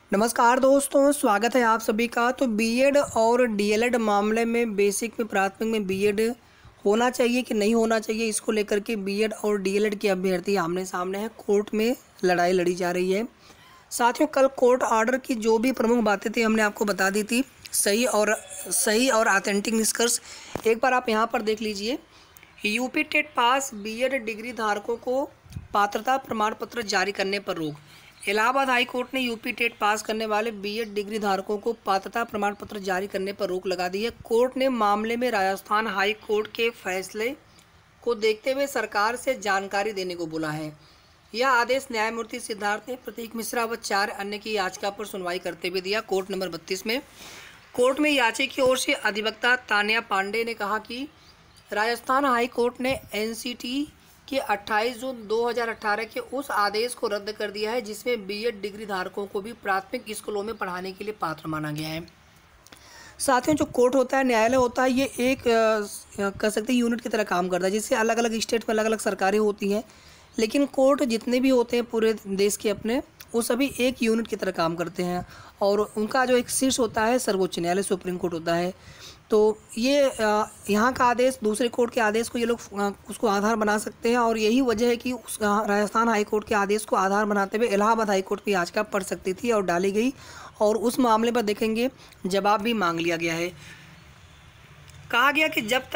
नमस्कार दोस्तों, स्वागत है आप सभी का। तो बीएड और डीएलएड मामले में बेसिक में प्राथमिक में बीएड होना चाहिए कि नहीं होना चाहिए, इसको लेकर के बीएड और डीएलएड के अभ्यर्थी आमने सामने हैं। कोर्ट में लड़ाई लड़ी जा रही है। साथियों, कल कोर्ट ऑर्डर की जो भी प्रमुख बातें थी हमने आपको बता दी थी। सही और ऑथेंटिक निष्कर्ष एक बार आप यहाँ पर देख लीजिए। UP TET pass BEd degree धारकों को पात्रता प्रमाण पत्र जारी करने पर रोक। इलाहाबाद हाई कोर्ट ने यूपी टेट पास करने वाले बीएड डिग्री धारकों को पात्रता प्रमाण पत्र जारी करने पर रोक लगा दी है। कोर्ट ने मामले में राजस्थान हाई कोर्ट के फैसले को देखते हुए सरकार से जानकारी देने को बोला है। यह आदेश न्यायमूर्ति सिद्धार्थ ने प्रतीक मिश्रा व 4 अन्य की याचिका पर सुनवाई करते हुए दिया। कोर्ट नंबर 32 में कोर्ट में याचिका की ओर से अधिवक्ता तान्या पांडे ने कहा कि राजस्थान हाई कोर्ट ने एनसीटी के 28 जून 2018 के उस आदेश को रद्द कर दिया है जिसमें बीएड डिग्री धारकों को भी प्राथमिक स्कूलों में पढ़ाने के लिए पात्र माना गया है। साथियों, जो कोर्ट होता है, न्यायालय होता है, ये एक कह सकते हैं यूनिट की तरह काम करता है। जिससे अलग अलग स्टेट में अलग अलग सरकारें होती हैं, लेकिन कोर्ट जितने भी होते हैं पूरे देश के अपने, वो सभी एक यूनिट की तरह काम करते हैं। और उनका जो एक शीर्ष होता है सर्वोच्च न्यायालय, सुप्रीम कोर्ट होता है। तो ये यहाँ का आदेश दूसरे कोर्ट के आदेश को ये लोग उसको आधार बना सकते हैं। और यही वजह है कि उस राजस्थान हाई कोर्ट के आदेश को आधार बनाते हुए इलाहाबाद हाई कोर्ट की याचिका पढ़ सकती थी और डाली गई। और उस मामले पर देखेंगे जवाब भी मांग लिया गया है। कहा गया कि जब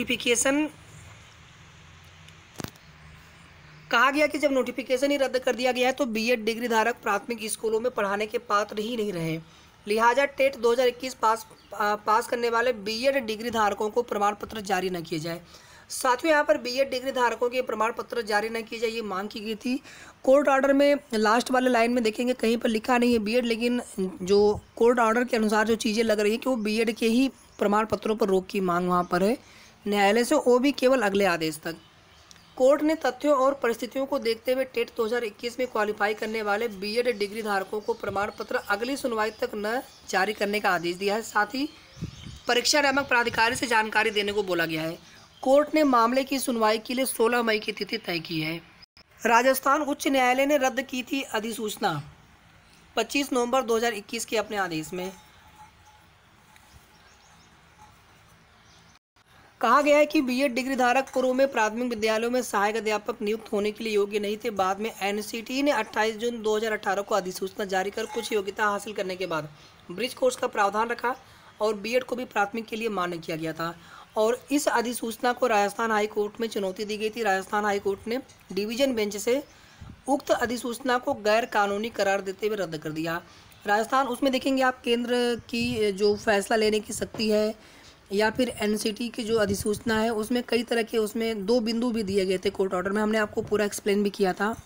नोटिफिकेशन ही रद्द कर दिया गया है तो बीएड डिग्री धारक प्राथमिक स्कूलों में पढ़ाने के पात्र ही नहीं रहे। लिहाजा टेट 2021 पास करने वाले बीएड डिग्री धारकों को प्रमाण पत्र जारी न किए जाए। साथियों, यहाँ पर बीएड डिग्री धारकों के प्रमाण पत्र जारी न किए जाए, ये मांग की गई थी। कोर्ट ऑर्डर में लास्ट वाले लाइन में देखेंगे कहीं पर लिखा नहीं है बीएड, लेकिन जो कोर्ट ऑर्डर के अनुसार जो चीज़ें लग रही है कि वो बीएड के ही प्रमाण पत्रों पर रोक की मांग वहाँ पर है न्यायालय से, वो भी केवल अगले आदेश तक। कोर्ट ने तथ्यों और परिस्थितियों को देखते हुए टेट 2021 में क्वालिफाई करने वाले बीएड डिग्री धारकों को प्रमाण पत्र अगली सुनवाई तक न जारी करने का आदेश दिया है। साथ ही परीक्षा नियामक प्राधिकारी से जानकारी देने को बोला गया है। कोर्ट ने मामले की सुनवाई के लिए 16 मई की तिथि तय की है। राजस्थान उच्च न्यायालय ने रद्द की थी अधिसूचना 25 नवंबर 2021 के अपने आदेश में। कहा गया है कि बीएड डिग्री धारक पूर्व में प्राथमिक विद्यालयों में सहायक अध्यापक नियुक्त होने के लिए योग्य नहीं थे। बाद में एनसीटी ने 28 जून 2018 को अधिसूचना जारी कर कुछ योग्यता हासिल करने के बाद ब्रिज कोर्स का प्रावधान रखा और बीएड को भी प्राथमिक के लिए मान्य किया गया था। और इस अधिसूचना को राजस्थान हाई कोर्ट में चुनौती दी गई थी। राजस्थान हाई कोर्ट ने डिवीजन बेंच से उक्त अधिसूचना को गैर कानूनी करार देते हुए रद्द कर दिया। राजस्थान उसमें देखेंगे आप केंद्र की जो फैसला लेने की शक्ति है या फिर एनसीटी की जो अधिसूचना है, उसमें कई तरह के उसमें 2 बिंदु भी दिए गए थे कोर्ट ऑर्डर में, हमने आपको पूरा एक्सप्लेन भी किया था।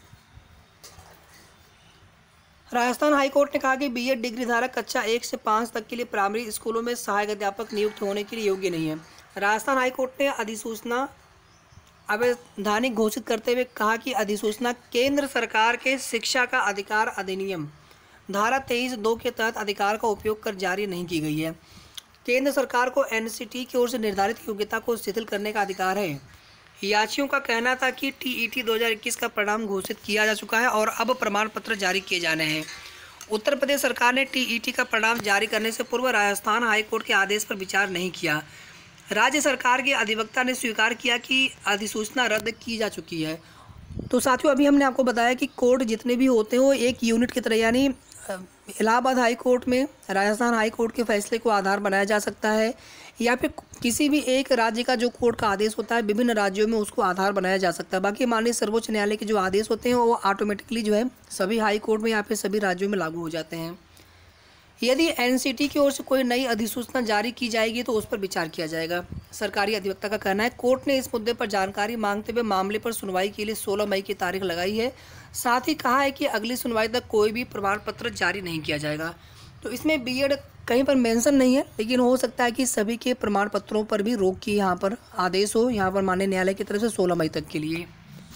राजस्थान हाई कोर्ट ने कहा कि बीएड डिग्री धारक कक्षा 1 से 5 तक के लिए प्राइमरी स्कूलों में सहायक अध्यापक नियुक्त होने के लिए योग्य नहीं है। राजस्थान हाई कोर्ट ने अधिसूचना अवैधानिक घोषित करते हुए कहा कि अधिसूचना केंद्र सरकार के शिक्षा का अधिकार अधिनियम धारा 23(2) के तहत अधिकार का उपयोग कर जारी नहीं की गई है। केंद्र सरकार को एनसीटी की ओर से निर्धारित योग्यता को शिथिल करने का अधिकार है। याचियों का कहना था कि टीईटी 2021 का परिणाम घोषित किया जा चुका है और अब प्रमाण पत्र जारी किए जाने हैं। उत्तर प्रदेश सरकार ने टीईटी का परिणाम जारी करने से पूर्व राजस्थान हाई कोर्ट के आदेश पर विचार नहीं किया। राज्य सरकार के अधिवक्ता ने स्वीकार किया कि अधिसूचना रद्द की जा चुकी है। तो साथियों, अभी हमने आपको बताया कि कोर्ट जितने भी होते हैं वो एक यूनिट की तरह, यानी इलाहाबाद हाई कोर्ट में राजस्थान हाई कोर्ट के फैसले को आधार बनाया जा सकता है या फिर किसी भी एक राज्य का जो कोर्ट का आदेश होता है विभिन्न राज्यों में उसको आधार बनाया जा सकता है। बाकी माननीय सर्वोच्च न्यायालय के जो आदेश होते हैं वो ऑटोमेटिकली जो है सभी हाई कोर्ट में या फिर सभी राज्यों में लागू हो जाते हैं। यदि एनसीटी की ओर से कोई नई अधिसूचना जारी की जाएगी तो उस पर विचार किया जाएगा, सरकारी अधिवक्ता का कहना है। कोर्ट ने इस मुद्दे पर जानकारी मांगते हुए मामले पर सुनवाई के लिए 16 मई की तारीख लगाई है। साथ ही कहा है कि अगली सुनवाई तक कोई भी प्रमाण पत्र जारी नहीं किया जाएगा। तो इसमें बीएड कहीं पर मेंशन नहीं है, लेकिन हो सकता है कि सभी के प्रमाण पत्रों पर भी रोक की यहाँ पर आदेश हो, यहाँ पर माननीय न्यायालय की तरफ से 16 मई तक के लिए।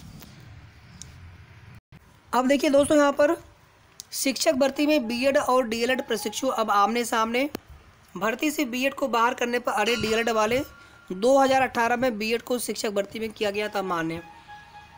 अब देखिए दोस्तों, यहाँ पर शिक्षक भर्ती में बीएड और डीएलएड प्रशिक्षु अब आमने सामने। भर्ती से बीएड को बाहर करने पर अड़े डीएलएड वाले। 2018 में बीएड को शिक्षक भर्ती में किया गया था मान्य।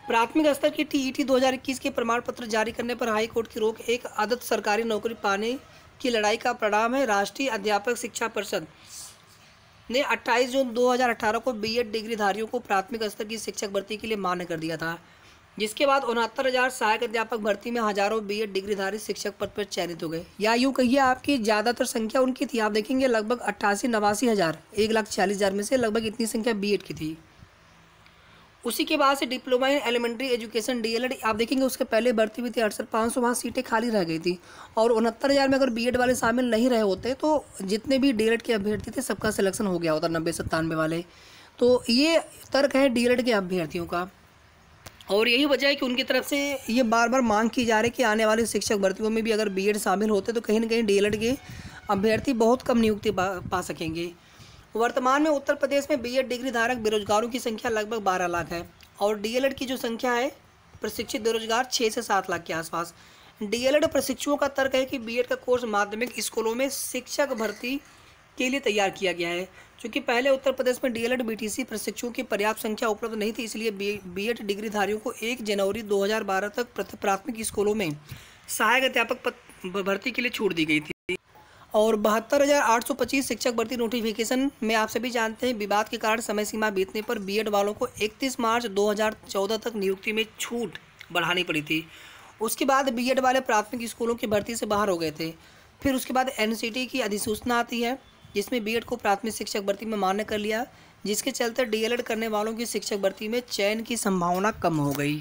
प्राथमिक स्तर की टीईटी 2021 के प्रमाण पत्र जारी करने पर हाई कोर्ट की रोक एक आदत सरकारी नौकरी पाने की लड़ाई का परिणाम है। राष्ट्रीय अध्यापक शिक्षा परिषद ने 28 जून 2018 को बीएड डिग्रीधारियों को प्राथमिक स्तर की शिक्षक भर्ती के लिए मान्य कर दिया था, जिसके बाद 69,000 सहायक अध्यापक भर्ती में हजारों बीएड डिग्रीधारी शिक्षक पद पर चयनित हो गए। या यूँ कहिए आपकी ज़्यादातर संख्या उनकी थी। आप देखेंगे लगभग 88-89 हज़ार, 1,40,000 में से लगभग इतनी संख्या बीएड की थी। उसी के बाद से diploma in elementary education DElEd आप देखेंगे उसके पहले भर्ती हुई थी 68,500, वहाँ सीटें खाली रह गई थी। और 69,000 में अगर बीएड वाले शामिल नहीं रहे होते तो जितने भी डीएलएड के अभ्यर्थी थे सबका सिलेक्शन हो गया होता, 90-97 वाले। तो ये तर्क है डीएलएड के अभ्यर्थियों का, और यही वजह है कि उनकी तरफ से ये बार बार मांग की जा रही है कि आने वाली शिक्षक भर्तियों में भी अगर बीएड शामिल होते तो कहीं ना कहीं डीएलएड के अभ्यर्थी बहुत कम नियुक्ति पा सकेंगे। वर्तमान में उत्तर प्रदेश में बीएड डिग्री धारक बेरोजगारों की संख्या लगभग 12 लाख है और डीएलएड की जो संख्या है प्रशिक्षित बेरोजगार 6 से 7 लाख के आसपास। डीएलएड प्रशिक्षुओं का तर्क है कि बीएड का कोर्स माध्यमिक स्कूलों में शिक्षक भर्ती के लिए तैयार किया गया है। क्योंकि पहले उत्तर प्रदेश में डीएलएड बीटीसी प्रशिक्षुओं की पर्याप्त संख्या उपलब्ध नहीं थी, इसलिए बीएड डिग्रीधारियों को 1 जनवरी 2012 तक प्राथमिक स्कूलों में सहायक अध्यापक भर्ती के लिए छूट दी गई थी। और 72,825 शिक्षक भर्ती नोटिफिकेशन में आप सभी जानते हैं विवाद के कारण समय सीमा बीतने पर बीएड वालों को 31 मार्च 2014 तक नियुक्ति में छूट बढ़ानी पड़ी थी। उसके बाद बीएड वाले प्राथमिक स्कूलों की भर्ती से बाहर हो गए थे। फिर उसके बाद एनसीटी की अधिसूचना आती है जिसमें बीएड को प्राथमिक शिक्षक भर्ती में मान्य कर लिया, जिसके चलते डीएलएड करने वालों की शिक्षक भर्ती में चयन की संभावना कम हो गई।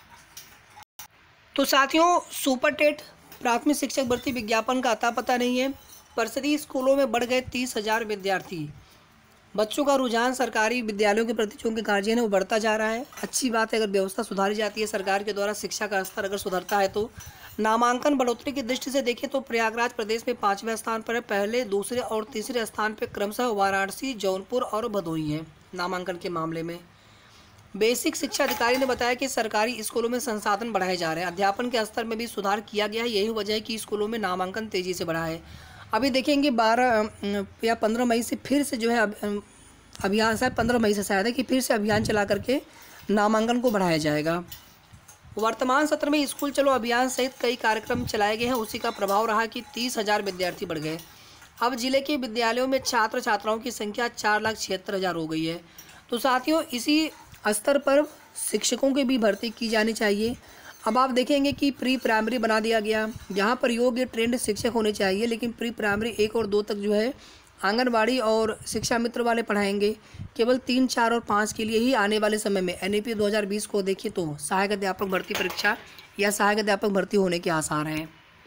तो साथियों, सुपर टेट प्राथमिक शिक्षक भर्ती विज्ञापन का अता पता नहीं है। परिषदीय स्कूलों में बढ़ गए 30,000 विद्यार्थी। बच्चों का रुझान सरकारी विद्यालयों के प्रति जो उनके गार्जियन है वो बढ़ता जा रहा है। अच्छी बात है अगर व्यवस्था सुधारी जाती है सरकार के द्वारा, शिक्षा का स्तर अगर सुधरता है तो। नामांकन बढ़ोतरी की दृष्टि से देखें तो प्रयागराज प्रदेश में 5वें स्थान पर है। पहले, दूसरे और तीसरे स्थान पर क्रमशः वाराणसी, जौनपुर और भदोही हैं नामांकन के मामले में। बेसिक शिक्षा अधिकारी ने बताया कि सरकारी स्कूलों में संसाधन बढ़ाए जा रहे हैं, अध्यापन के स्तर में भी सुधार किया गया है। यही वजह है कि स्कूलों में नामांकन तेजी से बढ़ा है। अभी देखेंगे 12 या 15 मई से फिर से जो है अभियान, शायद 15 मई से शायद है कि फिर से अभियान चला करके नामांकन को बढ़ाया जाएगा। वर्तमान सत्र में स्कूल चलो अभियान सहित कई कार्यक्रम चलाए गए हैं। उसी का प्रभाव रहा कि 30,000 विद्यार्थी बढ़ गए। अब जिले के विद्यालयों में छात्र छात्राओं की संख्या 4,76,000 हो गई है। तो साथियों, इसी स्तर पर शिक्षकों की भी भर्ती की जानी चाहिए। अब आप देखेंगे कि प्री प्राइमरी बना दिया गया, जहाँ पर योग्य ट्रेंड शिक्षक होने चाहिए, लेकिन प्री प्राइमरी 1 और 2 तक जो है आंगनबाड़ी और शिक्षा मित्र वाले पढ़ाएंगे। केवल 3, 4 और 5 के लिए ही आने वाले समय में एनईपी 2020 को देखिए तो सहायक अध्यापक भर्ती परीक्षा या सहायक अध्यापक भर्ती होने के आसार हैं।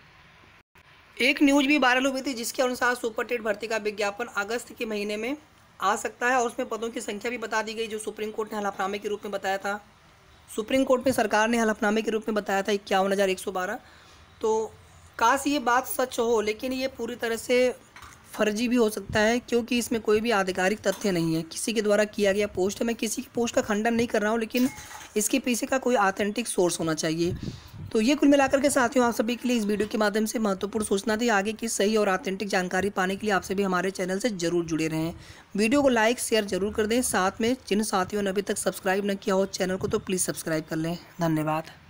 एक न्यूज भी वायरल हुई थी जिसके अनुसार सुपर टेट भर्ती का विज्ञापन अगस्त के महीने में आ सकता है और उसमें पदों की संख्या भी बता दी गई जो सुप्रीम कोर्ट ने हलफनामे के रूप में बताया था। सुप्रीम कोर्ट में सरकार ने हलफनामे के रूप में बताया था 51,112। तो काश ये बात सच हो, लेकिन ये पूरी तरह से फर्जी भी हो सकता है क्योंकि इसमें कोई भी आधिकारिक तथ्य नहीं है। किसी के द्वारा किया गया पोस्ट है। मैं किसी की पोस्ट का खंडन नहीं कर रहा हूँ, लेकिन इसके पीछे का कोई ऑथेंटिक सोर्स होना चाहिए। तो ये कुल मिलाकर के साथियों, आप सभी के लिए इस वीडियो के माध्यम से महत्वपूर्ण सूचना थी। आगे की सही और ऑथेंटिक जानकारी पाने के लिए आप सभी हमारे चैनल से जरूर जुड़े रहें। वीडियो को लाइक शेयर जरूर कर दें। साथ में जिन साथियों ने अभी तक सब्सक्राइब न किया हो चैनल को तो प्लीज़ सब्सक्राइब कर लें। धन्यवाद।